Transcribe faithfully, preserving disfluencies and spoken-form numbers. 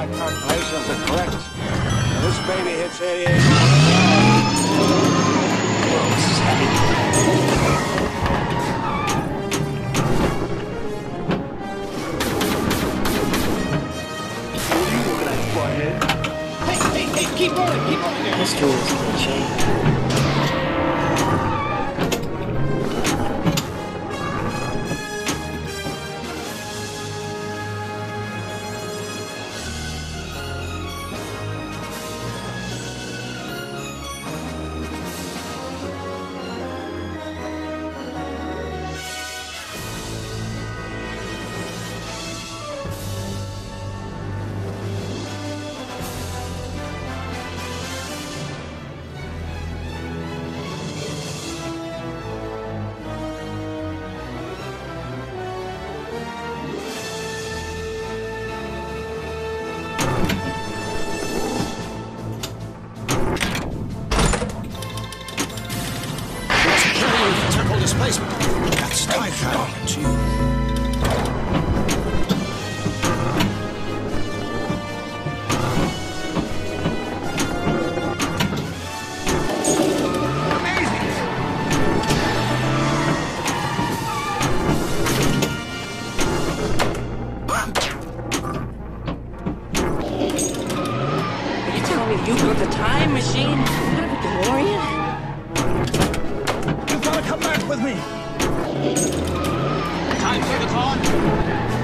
my calculations are correct, this baby hits eighty-eight miles an hour. Whoa, this is heavy. What are you looking at, butthead? Hey, hey, hey, keep rolling, keep rolling there. This tool is gonna change. Temporal displacement. That's Nitronimbus too. Are you telling me you built a time machine out of a DeLorean? You gotta come back with me. Time for the call.